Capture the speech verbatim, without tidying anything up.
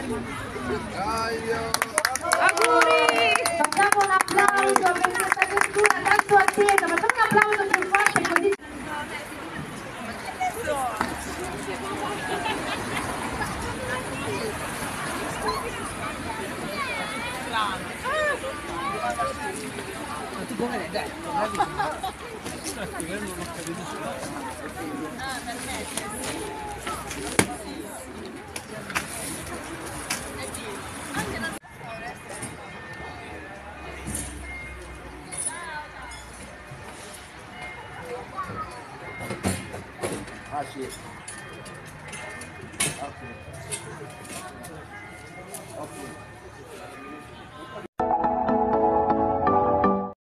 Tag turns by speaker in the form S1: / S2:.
S1: Auguri! Facciamo un applauso per questa cultura tanto attesa, facciamo un applauso più forte così.
S2: Ma tu come l'hai detto? Non ho capito. Ah, perfetto.
S3: Ah sì. Ok. Ok.